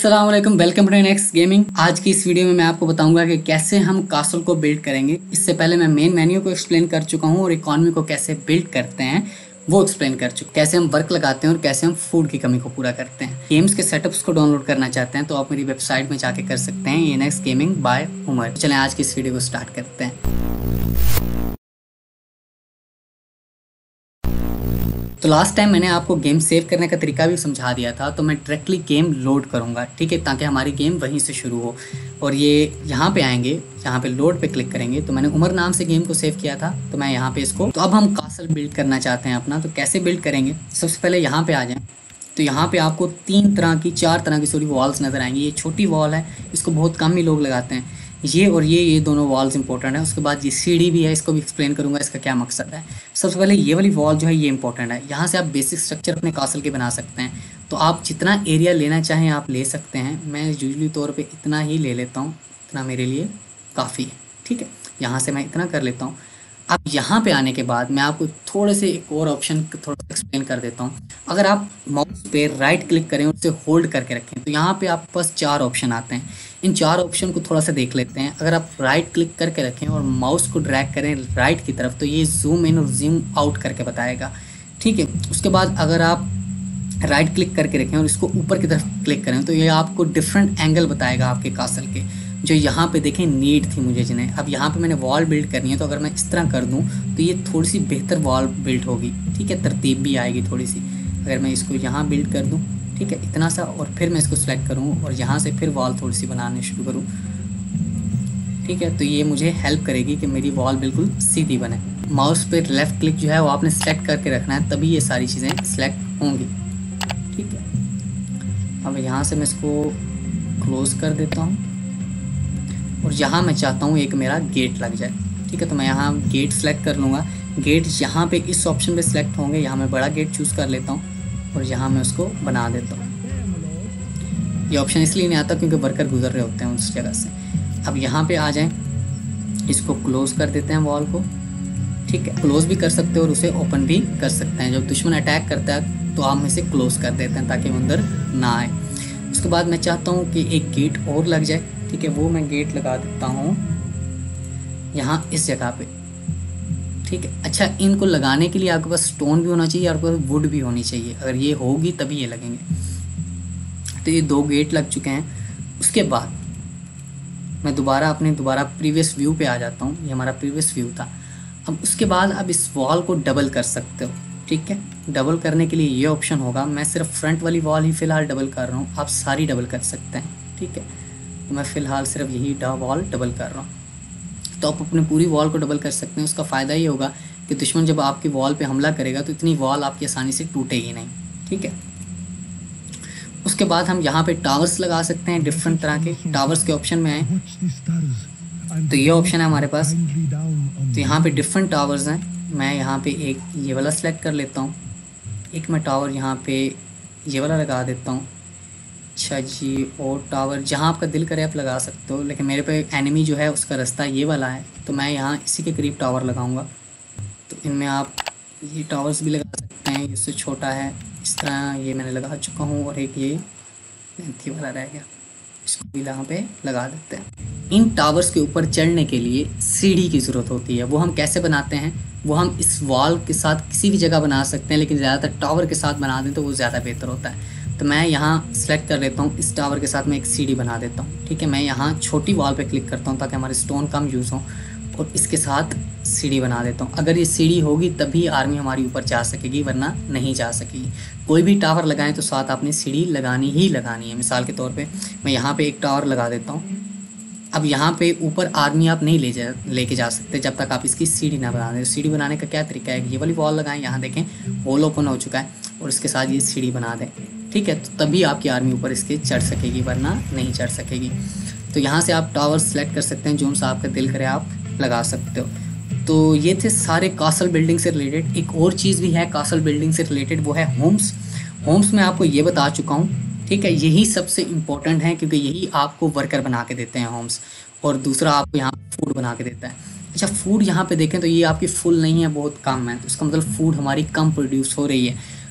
अस्सलाम वालेकुम, welcome to next gaming. आज की इस वीडियो में मैं आपको बताऊंगा कि कैसे हम कासल को बिल्ड करेंगे। इससे पहले मैं मेन मेन्यू को एक्सप्लेन कर चुका हूं और इकोनॉमी को कैसे बिल्ड करते हैं वो एक्सप्लेन कर चुका, कैसे हम वर्क लगाते हैं और कैसे हम फूड की कमी को पूरा करते हैं। गेम्स के सेटअप्स को डाउनलोड करना चाहते हैं तो आप मेरी वेबसाइट में जाके कर सकते हैं, ये नेक्स्ट गेमिंग बाय उमर। चलें आज की इस वीडियो को स्टार्ट करते हैं। तो लास्ट टाइम मैंने आपको गेम सेव करने का तरीका भी समझा दिया था, तो मैं डायरेक्टली गेम लोड करूंगा, ठीक है, ताकि हमारी गेम वहीं से शुरू हो। और ये यहाँ पे आएंगे, यहाँ पे लोड पे क्लिक करेंगे। तो मैंने उमर नाम से गेम को सेव किया था, तो मैं यहाँ पे इसको, तो अब हम कासल बिल्ड करना चाहते हैं अपना। तो कैसे बिल्ड करेंगे, सबसे पहले यहाँ पे आ जाएं। तो यहाँ पे आपको चार तरह की सॉरी वॉल्स नज़र आएंगी। ये छोटी वॉल है, इसको बहुत कम ही लोग लगाते हैं। ये और ये दोनों वॉल्स इंपॉर्टेंट है। उसके बाद ये सीढ़ी भी है, इसको भी एक्सप्लेन करूंगा इसका क्या मकसद है। सबसे पहले ये वाली वॉल जो है ये इंपॉर्टेंट है। यहाँ से आप बेसिक स्ट्रक्चर अपने कासल के बना सकते हैं। तो आप जितना एरिया लेना चाहें आप ले सकते हैं। मैं यूजुअली तौर पे इतना ही ले लेता हूँ, इतना मेरे लिए काफ़ी है, ठीक है। यहाँ से मैं इतना कर लेता हूँ। अब यहाँ पे आने के बाद मैं आपको थोड़े से एक और ऑप्शन थोड़ा सा एक्सप्लेन कर देता हूँ। अगर आप माउस पे राइट क्लिक करें और उसे होल्ड करके रखें तो यहाँ पे आपके पास 4 ऑप्शन आते हैं। इन 4 ऑप्शन को थोड़ा सा देख लेते हैं। अगर आप राइट क्लिक करके रखें और माउस को ड्रैग करें राइट की तरफ तो ये जूम इन और जूम आउट करके बताएगा, ठीक है। उसके बाद अगर आप राइट क्लिक करके रखें और इसको ऊपर की तरफ क्लिक करें तो ये आपको डिफरेंट एंगल बताएगा आपके कासल के। जो यहाँ पे देखें नीड थी मुझे जिन्हें, अब यहाँ पे मैंने वॉल बिल्ड करनी है, तो अगर मैं इस तरह कर दूँ तो ये थोड़ी सी बेहतर वॉल बिल्ड होगी, ठीक है, तरतीब भी आएगी थोड़ी सी। अगर मैं इसको यहाँ बिल्ड कर दूँ, ठीक है, इतना सा, और फिर मैं इसको सिलेक्ट करूँ और यहाँ से फिर वॉल थोड़ी सी बनाने शुरू करूँ, ठीक है, तो ये मुझे हेल्प करेगी कि मेरी वॉल बिल्कुल सीधी बने। माउस पे लेफ़्ट क्लिक जो है वो आपने सेलेक्ट करके रखना है, तभी ये सारी चीज़ें सेलेक्ट होंगी, ठीक है। अब यहाँ से मैं इसको क्लोज़ कर देता हूँ और यहाँ मैं चाहता हूँ एक मेरा गेट लग जाए, ठीक है। तो मैं यहाँ गेट सेलेक्ट कर लूँगा। गेट यहाँ पे इस ऑप्शन पे सिलेक्ट होंगे। यहाँ मैं बड़ा गेट चूज़ कर लेता हूँ और यहाँ मैं उसको बना देता हूँ। ये ऑप्शन इसलिए नहीं आता क्योंकि वर्कर गुजर रहे होते हैं उस जगह से। अब यहाँ पे आ जाएं, इसको क्लोज़ कर देते हैं वॉल को, ठीक है। क्लोज़ भी कर सकते हो और उसे ओपन भी कर सकते हैं। जब दुश्मन अटैक करता है तो आप इसे क्लोज़ कर देते हैं ताकि वो अंदर ना आए। उसके बाद मैं चाहता हूँ कि एक गेट और लग जाए, ठीक है, वो मैं गेट लगा देता हूँ यहाँ इस जगह पे, ठीक है। अच्छा, इनको लगाने के लिए आपके पास स्टोन भी होना चाहिए और आपके पास वुड भी होनी चाहिए। अगर ये होगी तभी ये लगेंगे। तो ये 2 गेट लग चुके हैं। उसके बाद मैं दोबारा प्रीवियस व्यू पे आ जाता हूँ। ये हमारा प्रीवियस व्यू था। अब उसके बाद अब इस वॉल को डबल कर सकते हो, ठीक है। डबल करने के लिए ये ऑप्शन होगा। मैं सिर्फ फ्रंट वाली वॉल ही फ़िलहाल डबल कर रहा हूँ, आप सारी डबल कर सकते हैं, ठीक है। तो मैं फ़िलहाल सिर्फ यही वॉल डबल कर रहा हूँ। तो आप अपनी पूरी वॉल को डबल कर सकते हैं। उसका फ़ायदा ये होगा कि दुश्मन जब आपकी वॉल पे हमला करेगा तो इतनी वॉल आपकी आसानी से टूटेगी नहीं, ठीक है। उसके बाद हम यहाँ पे टावर्स लगा सकते हैं। डिफरेंट तरह के टावर्स के ऑप्शन में आए तो ये ऑप्शन है हमारे पास। तो यहाँ पे डिफरेंट टावर्स हैं। मैं यहाँ पे एक ये वाला सेलेक्ट कर लेता हूँ। एक मैं टावर यहाँ पे ये वाला लगा देता हूँ। अच्छा जी, और टावर जहाँ आपका दिल करे आप लगा सकते हो, लेकिन मेरे पे एनिमी जो है उसका रास्ता ये वाला है, तो मैं यहाँ इसी के करीब टावर लगाऊंगा। तो इनमें आप ये टावर्स भी लगा सकते हैं। इससे छोटा है, इस तरह ये मैंने लगा चुका हूँ। और एक ये लेंथी वाला रह गया, इसको भी यहाँ पे लगा देते हैं। इन टावर्स के ऊपर चढ़ने के लिए सीढ़ी की ज़रूरत होती है। वो हम कैसे बनाते हैं, वो हम इस वॉल के साथ किसी भी जगह बना सकते हैं, लेकिन ज़्यादातर टावर के साथ बना दें तो वो ज़्यादा बेहतर होता है। तो मैं यहाँ सेलेक्ट कर लेता हूँ, इस टावर के साथ मैं एक सीढ़ी बना देता हूँ, ठीक है। मैं यहाँ छोटी वॉल पे क्लिक करता हूँ ताकि हमारे स्टोन कम यूज़ हो, और इसके साथ सीढ़ी बना देता हूँ। अगर ये सीढ़ी होगी तभी आर्मी हमारी ऊपर जा सकेगी, वरना नहीं जा सकेगी। कोई भी टावर लगाएं तो साथ आपने सीढ़ी लगानी ही लगानी है। मिसाल के तौर पे मैं यहाँ पे एक टावर लगा देता हूँ। अब यहाँ पे ऊपर आर्मी आप नहीं लेके जा सकते जब तक आप इसकी सीढ़ी ना बना दें। सीढ़ी बनाने का क्या तरीका है, ये वाली वॉल लगाएं, यहाँ देखें होल ओपन हो चुका है, और इसके साथ ये सीढ़ी बना दें, ठीक है। तो तभी आपकी आर्मी ऊपर इसके चढ़ सकेगी, वरना नहीं चढ़ सकेगी। तो यहाँ से आप टावर सेलेक्ट कर सकते हैं, जो सा आपका दिल करे आप लगा सकते हो। तो ये थे सारे कासल बिल्डिंग से रिलेटेड। एक और चीज़ भी है कासल बिल्डिंग से रिलेटेड, वो है होम्स। होम्स में आपको ये बता चुका हूँ, ठीक है। यही सबसे इम्पोर्टेंट है क्योंकि यही आपको वर्कर बना के देते हैं होम्स, और दूसरा आपको यहाँ फूड बना के देता है। अच्छा, फूड यहाँ पे देखें तो ये आपकी फुल नहीं है, बहुत कम है, तो इसका मतलब फूड हमारी कम प्रोड्यूस हो रही है।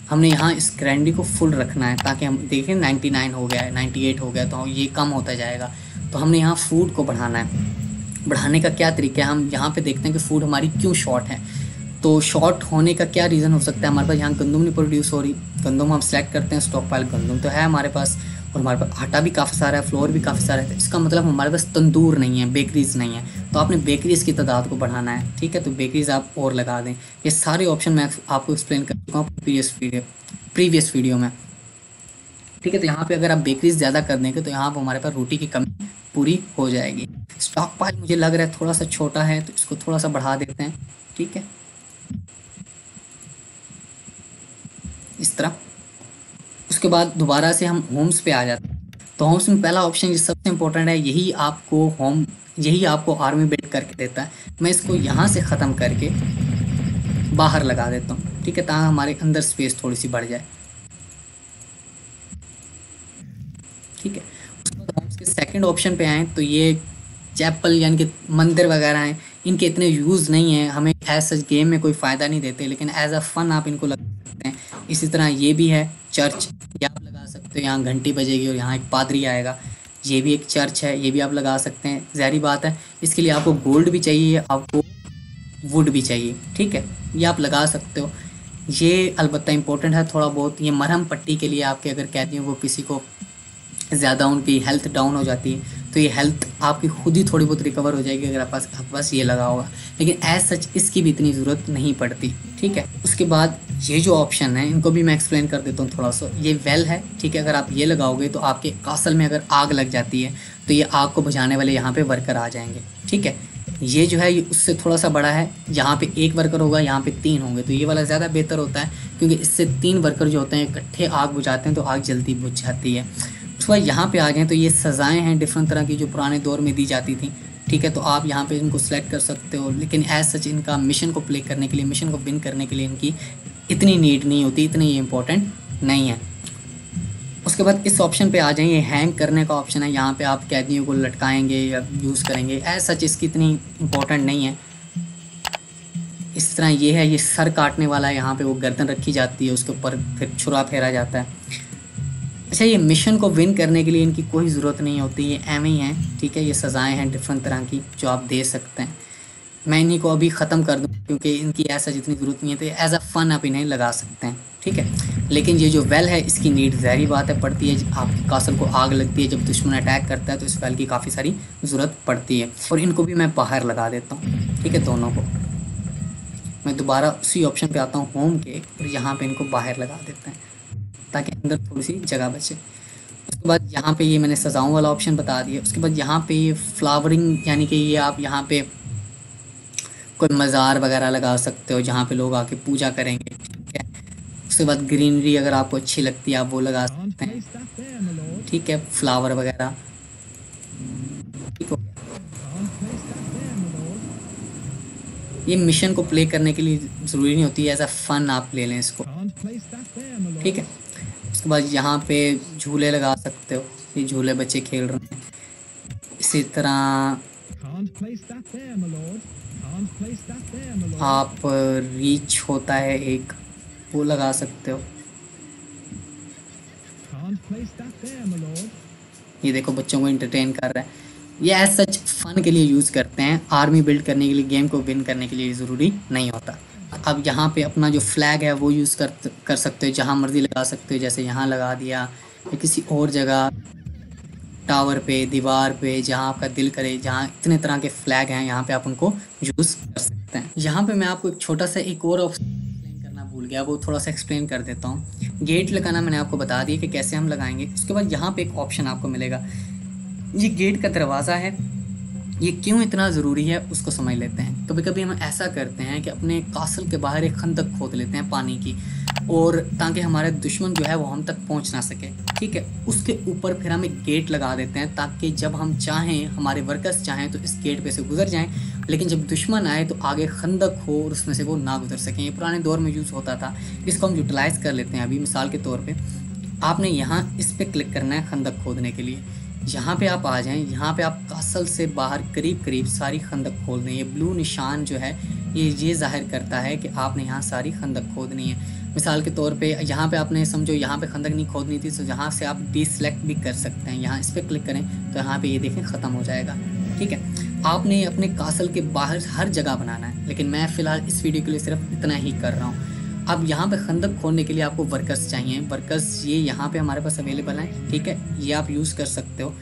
हमने यहाँ इस ग्रैंडी को फुल रखना है ताकि हम देखें 99 हो गया है, 98 हो गया, तो ये कम होता जाएगा। तो हमने यहाँ फूड को बढ़ाना है। बढ़ाने का क्या तरीका है, हम यहाँ पे देखते हैं कि फूड हमारी क्यों शॉर्ट है। तो शॉर्ट होने का क्या रीज़न हो सकता है, हमारे पास यहाँ गंदम नहीं प्रोड्यूस हो रही। गंदम हम सेलेक्ट करते हैं, स्टॉक पाइल गंदम तो है हमारे पास, और हमारे पास आटा भी काफ़ी सारा है, फ्लोर भी काफ़ी सारा है। तो इसका मतलब हमारे पास तंदूर नहीं है, बेकरीज नहीं है। तो आपने बेकरीज़ की तादाद को बढ़ाना है, ठीक है। तो बेकरीज़ आप और लगा दें। ये सारे ऑप्शन मैं आपको एक्सप्लेन कर चुका हूँ प्रीवियस वीडियो में, ठीक है। तो यहाँ पे अगर आप बेकरीज ज़्यादा कर देंगे तो यहाँ पर हमारे पास रोटी की कमी पूरी हो जाएगी। स्टॉक पाइल मुझे लग रहा है थोड़ा सा छोटा है, तो इसको थोड़ा सा बढ़ा देते हैं, ठीक है, इस तरह। उसके बाद दोबारा से हम होम्स पे आ जाते हैं। तो होम्स में पहला ऑप्शन जो सबसे इम्पोर्टेंट है, यही आपको आर्मी बिल्ड करके देता है। मैं इसको यहाँ से ख़त्म करके बाहर लगा देता हूँ, ठीक है, ताकि हमारे अंदर स्पेस थोड़ी सी बढ़ जाए, ठीक है। उसके बाद होम्स के सेकंड ऑप्शन पे आए तो ये चैपल यानी कि मंदिर वगैरह हैं, इनके इतने यूज़ नहीं है, हमें एज सच गेम में कोई फ़ायदा नहीं देते, लेकिन एज अ फ़न आप इनको लगा सकते हैं। इसी तरह ये भी है चर्च, ये आप लगा सकते हो, यहाँ घंटी बजेगी और यहाँ एक पादरी आएगा। ये भी एक चर्च है, ये भी आप लगा सकते हैं। ज़ाहिर बात है इसके लिए आपको गोल्ड भी चाहिए, आपको वुड भी चाहिए, ठीक है, ये आप लगा सकते हो। ये अलबत्ता इम्पोर्टेंट है थोड़ा बहुत। ये मरहम पट्टी के लिए आपके अगर कैदियों को किसी को ज़्यादा उनकी हेल्थ डाउन हो जाती है तो ये हेल्थ आपकी खुद ही थोड़ी बहुत रिकवर हो जाएगी अगर आपके पास ये लगा होगा, लेकिन एज सच इसकी भी इतनी ज़रूरत नहीं पड़ती, ठीक है। उसके बाद ये जो ऑप्शन है इनको भी मैं एक्सप्लेन कर देता हूँ थोड़ा सा। ये वेल है, ठीक है, अगर आप ये लगाओगे तो आपके कासल में अगर आग लग जाती है तो ये आग को बुझाने वाले यहाँ पे वर्कर आ जाएंगे, ठीक है। ये जो है ये उससे थोड़ा सा बड़ा है, यहाँ पे एक वर्कर होगा, यहाँ पे 3 होंगे, तो ये वाला ज़्यादा बेहतर होता है क्योंकि इससे 3 वर्कर जो होते हैं इकट्ठे आग बुझाते हैं तो आग जल्दी बुझ जाती है। उसके बाद यहाँ पे आ जाएँ तो ये सज़ाएँ हैं डिफरेंट तरह की जो पुराने दौर में दी जाती थी, ठीक है। तो आप यहाँ पे इनको सेलेक्ट कर सकते हो, लेकिन एज सच इनका मिशन को प्ले करने के लिए, मिशन को विन करने के लिए इनकी इतनी नीड नहीं होती, इतनी ये इंपॉर्टेंट नहीं है। उसके बाद इस ऑप्शन पे आ जाएँ, ये हैंग करने का ऑप्शन है, यहाँ पे आप कैदियों को लटकाएंगे या यूज़ करेंगे, एज सच इसकी इतनी इम्पोर्टेंट नहीं है। इस तरह ये है, ये सर काटने वाला है, यहाँ पे वो गर्दन रखी जाती है, उसके ऊपर फिर छुरा फेरा जाता है। अच्छा, ये मिशन को विन करने के लिए इनकी कोई ज़रूरत नहीं होती, ये एम ही हैं, ठीक है। ये सज़ाएँ हैं डिफरेंट तरह की जो आप दे सकते हैं। मैं इन्हीं को अभी ख़त्म कर दूँ क्योंकि इनकी ऐसा जितनी ज़रूरत नहीं है, तो एज अ फ़न आप इन्हें लगा सकते हैं, ठीक है। लेकिन ये जो वेल है इसकी नीड ज़ाहिर बात है पड़ती है, आपकी कासल को आग लगती है, जब दुश्मन अटैक करता है तो इस वेल की काफ़ी सारी ज़रूरत पड़ती है। और इनको भी मैं बाहर लगा देता हूँ, ठीक है, दोनों को। मैं दोबारा उसी ऑप्शन पे आता हूँ होम के, और यहाँ पे इनको बाहर लगा देते हैं ताकि अंदर थोड़ी सी जगह बचे। उसके बाद यहाँ पे ये मैंने सजाऊं वाला ऑप्शन बता दिया। उसके बाद यहाँ पे ये फ्लावरिंग यानी कि ये आप यहाँ पे कोई मज़ार वगैरह लगा सकते हो जहाँ पे लोग आके पूजा करेंगे, ठीक है। उसके बाद ग्रीनरी अगर आपको अच्छी लगती है आप वो लगा सकते हैं, ठीक है, फ्लावर वगैरह, ठीक हो गया। ये मिशन को प्ले करने के लिए ज़रूरी नहीं होती, एज अ फ़न आप ले लें इसको, ठीक है। उसके बाद यहाँ पे झूले लगा सकते हो, ये झूले बच्चे खेल रहे हैं। इसी तरह आप रीच होता है एक, वो लगा सकते हो। ये देखो बच्चों को एंटरटेन कर रहा है। ये एज सच फन के लिए यूज़ करते हैं, आर्मी बिल्ड करने के लिए, गेम को विन करने के लिए ज़रूरी नहीं होता। अब यहाँ पे अपना जो फ्लैग है वो यूज़ कर सकते हो, जहाँ मर्ज़ी लगा सकते हो, जैसे यहाँ लगा दिया या किसी और जगह, टावर पे, दीवार पे, जहाँ आपका दिल करे। जहाँ इतने तरह के फ्लैग हैं यहाँ पे आप उनको यूज़ कर सकते हैं। यहाँ पे मैं आपको एक छोटा सा एक और ऑप्शन एक्सप्लेन करना भूल गया, वो थोड़ा सा एक्सप्लेन कर देता हूँ। गेट लगाना मैंने आपको बता दिया कि कैसे हम लगाएंगे। उसके बाद यहाँ पे एक ऑप्शन आपको मिलेगा, ये गेट का दरवाज़ा है, ये क्यों इतना ज़रूरी है उसको समझ लेते हैं। कभी कभी हम ऐसा करते हैं कि अपने कासल के बाहर एक खंदक खोद लेते हैं पानी की, और ताकि हमारे दुश्मन जो है वो हम तक पहुंच ना सके, ठीक है। उसके ऊपर फिर हम एक गेट लगा देते हैं ताकि जब हम चाहें, हमारे वर्कर्स चाहें तो इस गेट पे से गुजर जाएं, लेकिन जब दुश्मन आए तो आगे खंदक हो और उसमें से वो ना गुजर सकें। ये पुराने दौर में यूज़ होता था, इसको हम यूटिलाइज़ कर लेते हैं अभी मिसाल के तौर पर। आपने यहाँ इस पर क्लिक करना है खंदक खोदने के लिए। यहाँ पे आप आ जाएं, यहाँ पे आप कासल से बाहर करीब करीब सारी खंदक खोद दें। ये ब्लू निशान जो है ये ज़ाहिर करता है कि आपने यहाँ सारी खंदक खोदनी है। मिसाल के तौर पे यहाँ पे आपने समझो यहाँ पे खंदक नहीं खोदनी थी, तो यहाँ से आप डिसलेक्ट भी कर सकते हैं। यहाँ इस पर क्लिक करें तो यहाँ पे ये देखें ख़त्म हो जाएगा। ठीक है, आपने अपने कासल के बाहर हर जगह बनाना है, लेकिन मैं फ़िलहाल इस वीडियो के लिए सिर्फ इतना ही कर रहा हूँ। अब यहाँ पे खंदक खोदने के लिए आपको वर्कर्स चाहिए। वर्कर्स ये यहाँ पे हमारे पास अवेलेबल हैं। ठीक है, ये आप यूज़ कर सकते हो।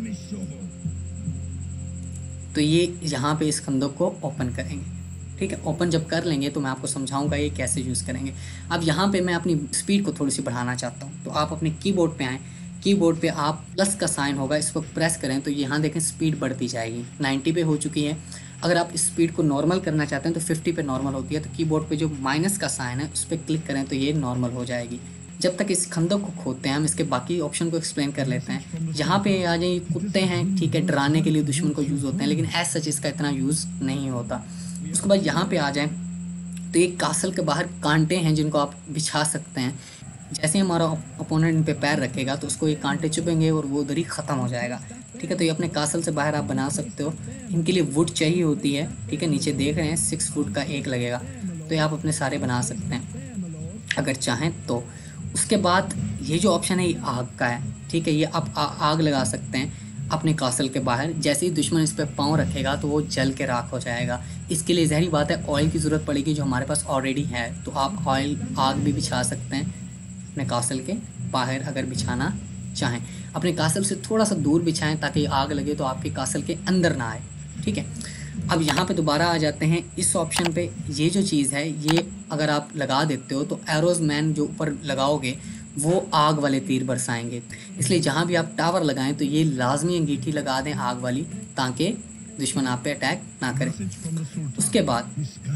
तो ये यहाँ पे इस खंदक को ओपन करेंगे। ठीक है, ओपन जब कर लेंगे तो मैं आपको समझाऊंगा ये कैसे यूज़ करेंगे। अब यहाँ पे मैं अपनी स्पीड को थोड़ी सी बढ़ाना चाहता हूँ, तो आप अपने कीबोर्ड पे आएँ। कीबोर्ड पे आप प्लस का साइन होगा, इस पर प्रेस करें तो यहाँ देखें स्पीड बढ़ती जाएगी। 90 पे हो चुकी है। अगर आप स्पीड को नॉर्मल करना चाहते हैं तो 50 पे नॉर्मल होती है। तो कीबोर्ड पे जो माइनस का साइन है उस पर क्लिक करें तो ये नॉर्मल हो जाएगी। जब तक इस खंदक को खोदते हैं हम इसके बाकी ऑप्शन को एक्सप्लेन कर लेते हैं। यहाँ पे आ जाइए, कुत्ते हैं, ठीक है, डराने के लिए दुश्मन को यूज़ होते हैं, लेकिन एज सच इसका इतना यूज़ नहीं होता। उसके बाद यहाँ पे आ जाएं तो एक कासल के बाहर कांटे हैं जिनको आप बिछा सकते हैं। जैसे ही हमारा अपोनेंट इन पे पैर रखेगा तो उसको ये कांटे चुभेंगे और वो उधर ही ख़त्म हो जाएगा। ठीक है, तो ये अपने कासल से बाहर आप बना सकते हो। इनके लिए वुड चाहिए होती है। ठीक है, नीचे देख रहे हैं 6 फुट का एक लगेगा, तो ये आप अपने सारे बना सकते हैं अगर चाहें तो। उसके बाद ये जो ऑप्शन है ये आग का है। ठीक है, ये आप आग लगा सकते हैं अपने कासल के बाहर। जैसे ही दुश्मन इस पर पाँव रखेगा तो वो जल के राख हो जाएगा। इसके लिए ज़ाहिर बात है ऑयल की ज़रूरत पड़ेगी, जो हमारे पास ऑलरेडी है। तो आप आग भी बिछा सकते हैं अपने कासल के बाहर अगर बिछाना चाहें। अपने कासल से थोड़ा सा दूर बिछाएं ताकि आग लगे तो आपके कासल के अंदर ना आए। ठीक है, अब यहाँ पे दोबारा आ जाते हैं इस ऑप्शन पे। ये जो चीज़ है ये अगर आप लगा देते हो तो एरोज मैन जो ऊपर लगाओगे वो आग वाले तीर बरसाएंगे। इसलिए जहाँ भी आप टावर लगाएं तो ये लाजमी अंगीठी लगा दें आग वाली, ताकि दुश्मन आप पे अटैक ना करे। उसके बाद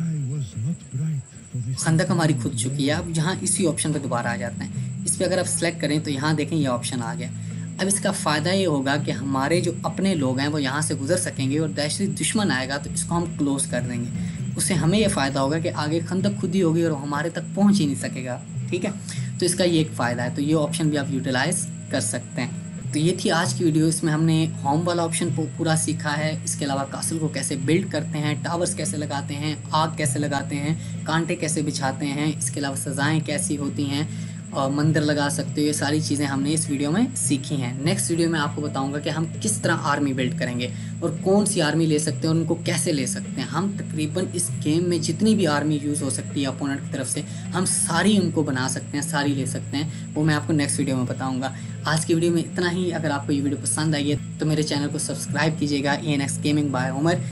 खंदक हमारी खुद चुकी है। अब यहाँ इसी ऑप्शन पे दोबारा आ जाते हैं। इस पर अगर आप सेलेक्ट करें तो यहाँ देखें ये ऑप्शन आ गया। अब इसका फ़ायदा ये होगा कि हमारे जो अपने लोग हैं वो यहाँ से गुजर सकेंगे, और दहशती दुश्मन आएगा तो इसको हम क्लोज़ कर देंगे। उससे हमें ये फ़ायदा होगा कि आगे खंदक खुद ही होगी और हमारे तक पहुँच ही नहीं सकेगा। ठीक है, तो इसका ये एक फ़ायदा है। तो ये ऑप्शन भी आप यूटिलाइज़ कर सकते हैं। तो ये थी आज की वीडियो। इसमें हमने होम वाला ऑप्शन पूरा सीखा है। इसके अलावा कासल को कैसे बिल्ड करते हैं, टावर्स कैसे लगाते हैं, आग कैसे लगाते हैं, कांटे कैसे बिछाते हैं, इसके अलावा सज़ाएँ कैसी होती हैं, और मंदिर लगा सकते हो। ये सारी चीज़ें हमने इस वीडियो में सीखी हैं। नेक्स्ट वीडियो में आपको बताऊंगा कि हम किस तरह आर्मी बिल्ड करेंगे और कौन सी आर्मी ले सकते हैं और उनको कैसे ले सकते हैं। हम तकरीबन इस गेम में जितनी भी आर्मी यूज़ हो सकती है अपोनेंट की तरफ से, हम सारी उनको बना सकते हैं, सारी ले सकते हैं। वो मैं आपको नेक्स्ट वीडियो में बताऊँगा। आज की वीडियो में इतना ही। अगर आपको ये वीडियो पसंद आई है तो मेरे चैनल को सब्सक्राइब कीजिएगा। ENX gaming by Umar.